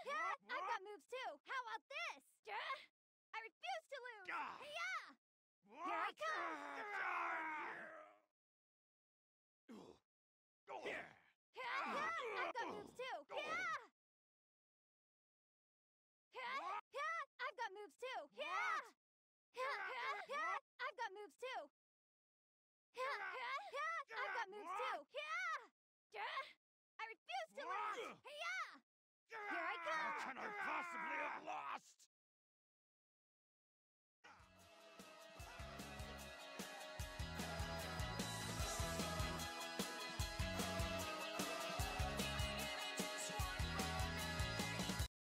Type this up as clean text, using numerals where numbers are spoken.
I've got moves too. How about this? I refuse to lose. Yeah. Here I come. I've got moves too. I've got moves too. I've got moves too. I've got moves too.